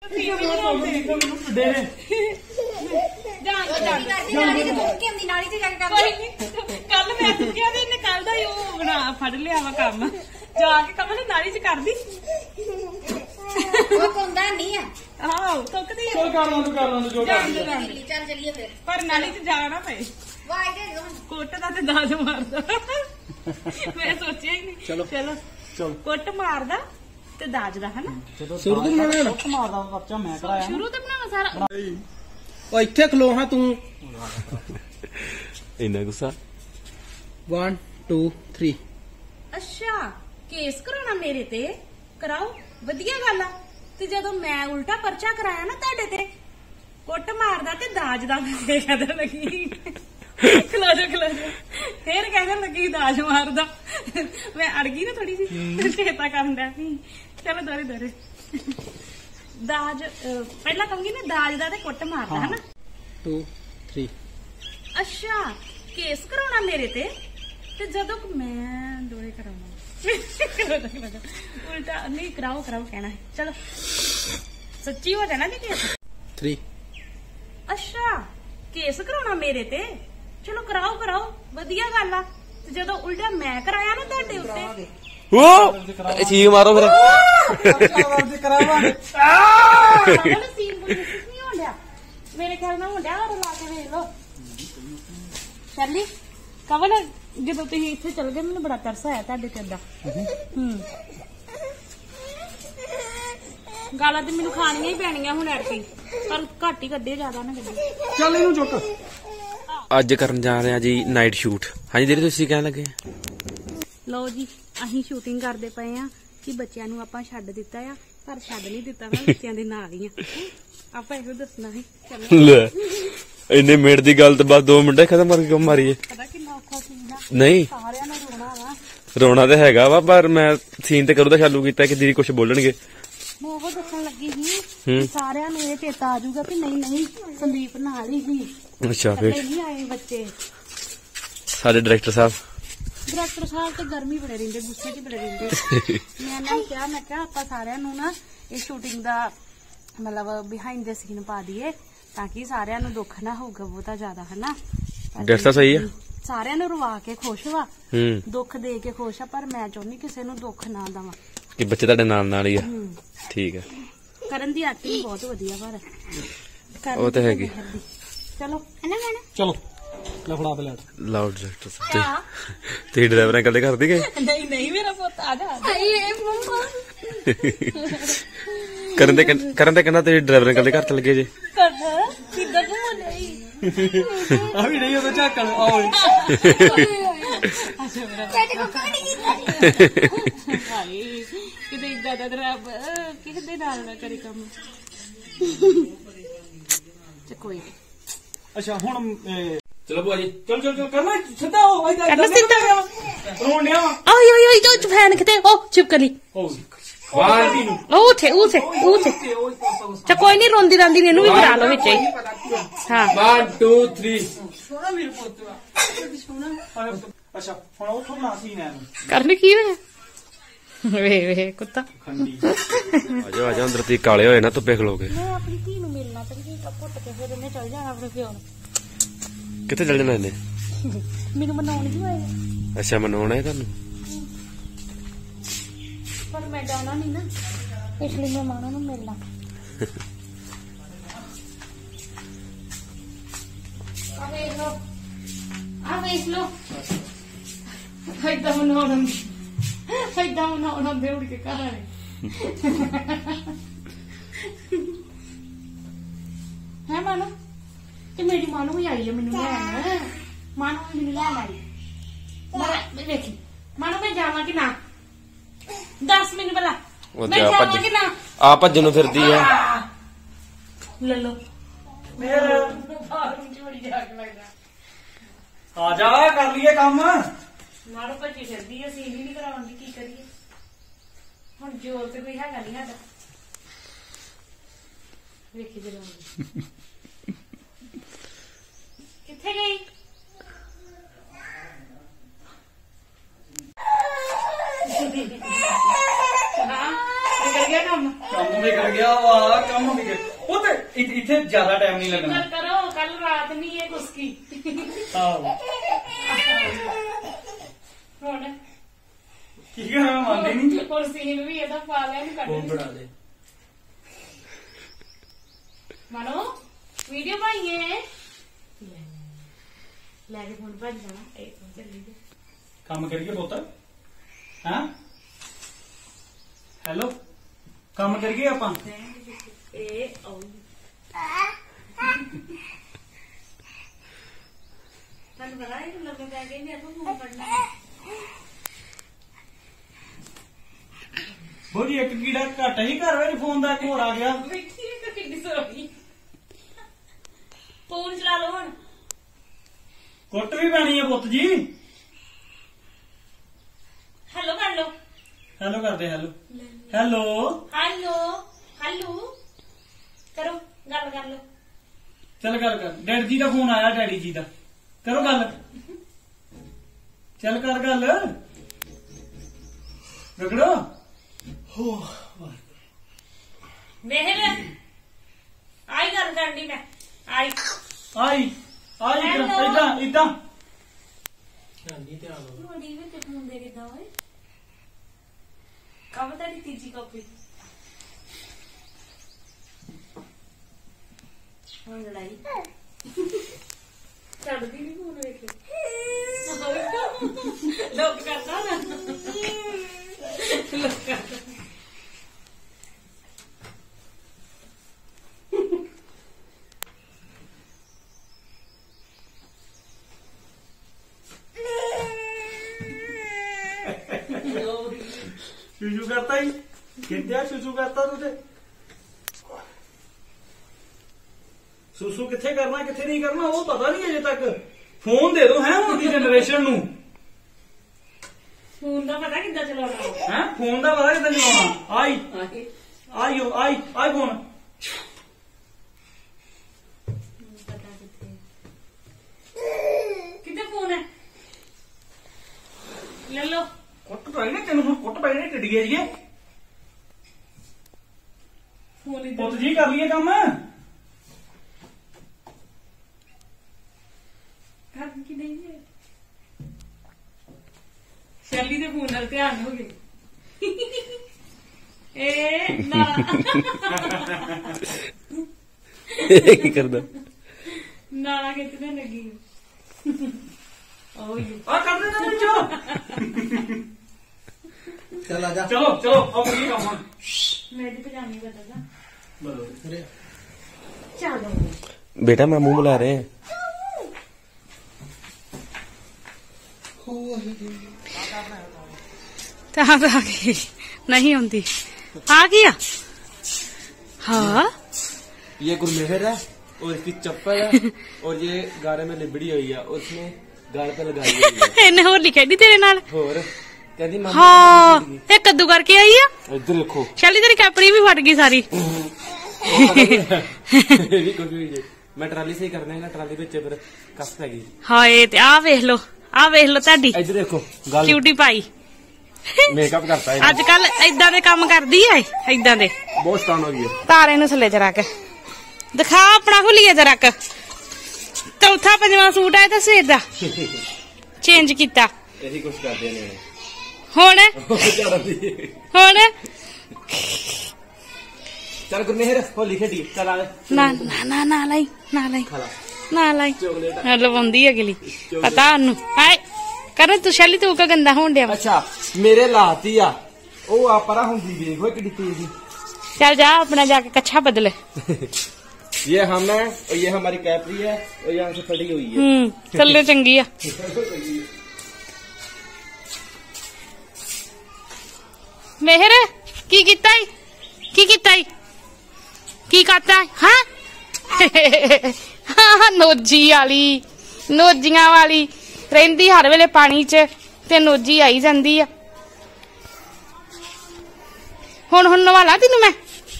कल मैं चुकिया कल का ही बना फड़ लिया वा कम जाके कमल नाली च कर दी पर नाली च जाना पे कुट का ते दाज मारदा मैं सोचिया ही नहीं। चलो कुट मारदा ते दाज दा है ना शुरू तो बनाना मारदा बच्चा मैं कराया शुरू तो बनाना सारा ओ इत्थे खलो हां तू इन्ना गुस्सा 1 2 3 अच्छा केस कराना मेरे ते कराओ वधिया गल आ ते जदों मैं उल्टा पर्चा कराया ना तुहाडे ते कुट मारदा ते दाज दा कहदे लगी खलो जा फिर कहदे लगी दाज मारदा मैं अड़ गई ना थोड़ी सी चेता करन दा चलो दोरे दाज पहला कहूंगी ना दाज दा ते कुट मारदा है ना 2 3 अच्छा केस कराना मेरे ते जदों मैं दोरे कराना उल्टा नहीं कराओ कहना है चलो सच्ची हो जाना जी केस 3 अच्छा केस कराना मेरे ते चलो कराओ वधिया गल आ जदों उल्टा मैं कराया ना तुहाडे उत्ते छी मारो फिर मेरे ख्याल में होंडा और ला के देख लो चली कवन जो तुम इतने चल गए मैंने बड़ा तरस आया तुहाडे ते दा गालां ते मैनूं खाणियां ही पैणियां हुण ऐतकी पर घट ही कड्ढे ज्यादा ना कड्ढे चल इहनूं चुक अज करन जा रहे जी नाइट शूट हाँ जी दीदी तुसीं कहण लगे लो जी असीं शूटिंग करदे पए आ कि बच्चिआं नूं आपां छड्ड दित्ता आ पर छड्ड नहीं दित्ता ना बच्चिआं दे नाल ही आपां इहो दसना है ले इन्ने मिनट दी गल तो बस 2 मिनट खत्म कर क्यों मारीए नहीं रोना तो हैगा वा पर मैं सीन तो करूँ चालू किया कि दीदी कुछ बोलणगे मैं वो दसन लगी ही सारिਆਂ ਨੂੰ ਇਹ ਚੇਤਾ ਆ ਜਾਊਗਾ ਕਿ ਨਹੀਂ ਸੰਦੀਪ ਨਾਲ ਹੀ ਸੀ अच्छा फिर नहीं आए बच्चे सारे डायरेक्टर साहब तो गर्मी बड़े रहिंदे गुस्से च बड़े रहिंदे मैं क्या आपां सारिਆਂ ਨੂੰ ना ਇਹ ਸ਼ੂਟਿੰਗ ਦਾ मतलब बिहाइंड द सीन पा दिए ताकि सारिਆਂ ਨੂੰ दुख ना होगा बहुता ज्यादा है ना डायरेक्टर सही है सारिਆਂ ਨੂੰ ਰਵਾ ਕੇ ਖੁਸ਼ ਵਾ ਦੁੱਖ ਦੇ ਕੇ ਖੁਸ਼ ਆ ਪਰ ਮੈਂ ਚਾਹੁੰਦੀ ਕਿਸੇ ਨੂੰ ਦੁੱਖ ਨਾ ਦਵਾਂ कि बच्चे ਤੁਹਾਡੇ ਨਾਲ ही है ठीक है ਕਰਨ ਦੀ ਐਕਟਿੰਗ ਬਹੁਤ ਵਧੀਆ ਪਰ ਉਹ ਤਾਂ ਹੈਗੀ चलो है ना गाना चलो ले फड़ा दे लाउड डायरेक्टर ते ड्राइवर कल कर दी गए नहीं मेरा पुੱਤ आ जा ਕਰਨ ਦੇ ਕਹਿੰਦਾ ਤੇ ਡਰਾਈਵਰ ਕਦੇ ਘਰ ਚਲ ਗਏ ਜੇ ਕਿੱਦਾਂ ਘੁੰਮਣੇ ਆ ਵੀ ਨਹੀਂ ਉਹਦਾ ਝਾਕਣ ਆਓ ਅੱਛਾ ਮੇਰਾ ਭਾਈ ਕਿਤੇ ਇਦਾਂ ਦਾ ਡਰਾਈਵ ਕਿਹਦੇ ਨਾਲ ਨਾ ਕਰੀ ਕੰਮ ਤੇ ਕੋਈ अच्छा हुन चलो बुआ जी चल करना सीधा हो करना सीधा रोंडिया ओए जो फैन किते ओ चिपकली ओ उठे कोई नहीं रोंदी रांदी ने भी करा लो विच हां 1 2 3 सोना मेरे पुੱਤ सोना अच्छा हुन उठो ना सीन है करने की होया वे कुत्ता आजा अंदर ती काले होए ना धुप्पे खलोगे मैं अपनी धी नु मिलना चली पुੱਤ के फिर इन्हें चल जाना अपने प्यो ने किथे चल जाना इन्हें मेनू मनाउण क्यों आए अच्छा मनाउण है तुहानू पर मैं जाना नहीं ना इसलिए मेहमानों नु मिलना आ देख लो एकदम दे उड़ के घर आए है मानो ते मेरी मानो भी आई है मैनू लैन मानो भी मैनू लैन आई मैं देखी मानो मैं जावा कि ना 10 मिनट भला मैं जावा कि ना आ भजन नु फिरदी है ले लो मेरा फार्म चोरी जाके लगदा आ जा कर लिए काम मारो भजी फिरदी है सीन ही नहीं कराउंदी की करिए हुन जोर ते कोई हैगा नहीं साडा देखी जरा किथे गई निकल गया काम निकल गया वाह काम फोन दी वो तो इतने ज्यादा टाइम नहीं लगना करो कल रात नहीं है उसकी ठीक है मैं मानती नहीं और सीन भी है तो पा लें फोन बढ़ा दे मानो वीडियो पाइए लेके फोन भज जाना एक चली काम करिए पुत्र हाँ हेलो काम करिए आप बोली एक कीड़ा घट ही घर में फोन का एक होर आ गया फोन चला लो हुण कुट भी पैनी है पुत जी हेलो कर लो हेलो कर दे हेलो हेलो हेलो हेलो करो गल कर लो चल गल कर डैडी जी का फोन आया डैडी जी का करो गल चल कर गल रगड़ो हो मेहर आई गल करनी मैं आई आई आई इदा इदा कब तेरी तीजी कॉपी लड़ाई चढ़ती नहीं फोन वेख लोग करता ना लोग करता शुशु करता ही कितना शुशु करता तुझे सुसु किथे करना किथे नहीं करना वो पता नहीं अजे तक फोन दे दो है हुण दी जनरेशन नू फोन का पता किद्दां चलाउणा है फोन का पता किद्दां चलाउणा आई आई आई आई फोन कितने फोन है ले लो कुट पाई ने तेन कुट पाई ने टिड्डिए जी फोन पुत जी कर लिए काम की नहीं है शैली के फोन नाल ध्यान हो गए ए ना की करदा नाला कितने लगी ओ ये आ कर दे ना जो चल आजा चलो चलो अब ये काम मेरी पजामी बदलना बोलो चलो बेटा मामू बुला रहे हैं आ गई नहीं होती आ गया हाँ ये गुरमेहर है और इसकी चप्पल है और ये गारे में लिबड़ी हुई है उसने गाल पे लगाई हुई है इन्हें होर लिखा दी तेरे नाल और कहती मामा हाँ ये कद्दू करके आई है इधर देखो शैली तेरी कैपरी भी फट गई सारी मैं ट्राली से ही करना है ना ट्राली ਵਿੱਚ ਫਿਰ ਕੱਸ ਪੈ ਗਈ ਹਾਏ ਤੇ ਆ ਵੇਖ ਲੋ ਤੁਹਾਡੀ ਇੱਧਰ ਦੇਖੋ ਗੱਲ ਕਿਊਟੀ ਪਾਈ ਮੇਕਅਪ ਕਰਤਾ ਹੈ ਅੱਜ ਕੱਲ ਇਦਾਂ ਦੇ ਕੰਮ ਕਰਦੀ ਐ ਇਦਾਂ ਦੇ ਬਹੁਤ ਸਟਾਨ ਹੋ ਗਈ ਹੈ ਤਾਰੇ ਨੂੰ ਥੱਲੇ ਚ ਰੱਖ ਦਿਖਾ ਆਪਣਾ ਹੁਲੀਆ ਚ ਰੱਖ ਚੌਥਾ ਪੰਜਵਾਂ ਸੂਟ ਆਇਆ ਤਾਂ ਸਵੇਰ ਦਾ ਚੇਂਜ ਕੀਤਾ ਇਹੀ ਕੁਝ ਕਰਦੇ ਨੇ ਹੁਣ ਚੱਲ ਗੁਰਮੇਹਰ ਹੋਲੀ ਖੇਡੀ ਚੱਲ ਆ ਨਾ ਲਾਈ ਲਵਾਉਂਦੀ ਅਗਲੀ ਪਤਾ ਉਹਨੂੰ ਹਾਏ ਕਰਨ ਤੂੰ ਸ਼ੈਲੀ ਤੂੰ ਕਾ ਗੰਦਾ ਹੋਣ ਡਿਆ ਅੱਛਾ ਮੇਰੇ ਲਾਤੀ ਆ ਉਹ ਆ ਪਰਾ ਹੁੰਦੀ ਵੇਖ ਓਏ ਕਿੱਡੀ ਤੇਜ਼ ਦੀ चल जा अपना जाके कच्छा बदले ये हम है और ये हमारी कैपरी है और यहाँ से फटी हुई है चल चंगी है मेहर की कीता की करता हाँ हाँ नोजी वाली नोजियां वाली रहिंदी हर वेले पानी च ते नोजी आई जांदी आ हुण नवाला तेनू मैं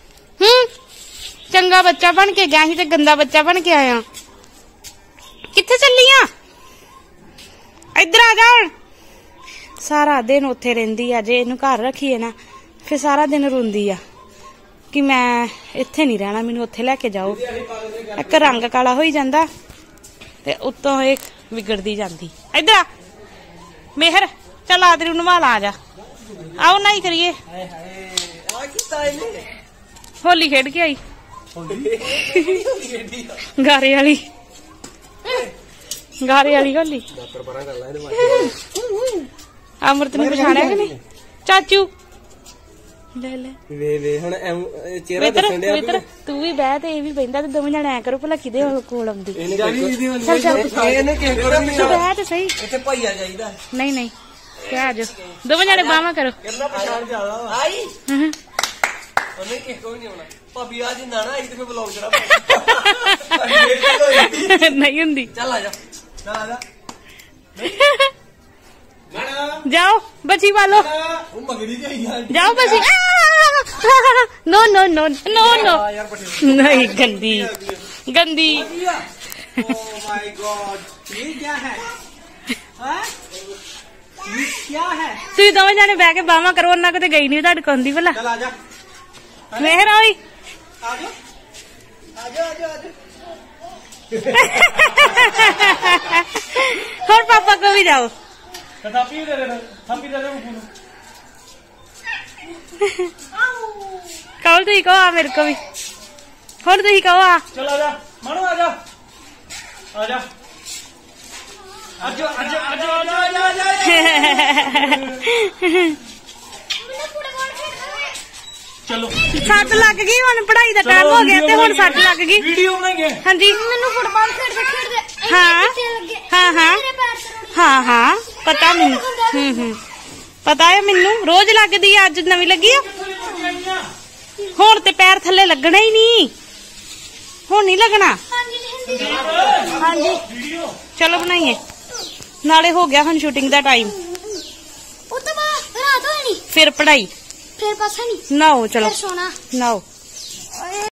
चंगा बच्चा बन के गया ते गंदा बच्चा बन के आया किथे चली आ इधर आ जा हुण सारा दिन उत्थे रहिंदी आ जे इनू घर रखीए ना फिर सारा दिन रोंदी आ कि मैं इत्थे नहीं रहना, मैनू उत्थे लेके जाओ। एक रंग काला होई जांदा ते उत्तों एक विगड़दी जांदी। इधर आ मेहर, चल आदरी नवा ला, आ जा, आओ नहीं करिए। होली खेड के आई गारे वाली होली। अमृत ने पछाणिया कि नहीं? चाचू ले ले वितर तू भी बह ते भी बहिंदा ते दोवें जने ऐ करो भला किदे कोल आउंदी। बह ते सही। नहीं नहीं क्या आ जाओ, दोवें जने बाहवां करो। नहीं हुंदी। जाओ बची वालो, जाओ बची। No no no no no नहीं, गंदी गंदी। तुम दोवें जाने बह के बाहवां करो, उन्ना को गई नहीं तुहाडे कोल भला। मेहर आई और पापा को भी जाओ। कौल तुम कहो आ मेरे को भी, और तुम कहो आ। चल आजा मानो, आजा आजा आजा आजा आजा आजा आजा। चलो सट लग गई, हुण पढ़ाई का टाइम हो गया ते हुण सट लग गई। वीडियो बनाएंगे। हाँ जी फुटबॉल खेलते हाँ हाँ हाँ हाँ हाँ पता मैनू, पता है मैनू, रोज लगदी है, अज नवी लगी है। हुण ते पैर थल्ले लगना ही नहीं, हुण नहीं लगना। हाँ जी चलो बनाइए, नाले हो गया हुण शूटिंग का टाइम, फिर पढ़ाई, फिर पासा नहीं नाओ चलो सोना नाओ।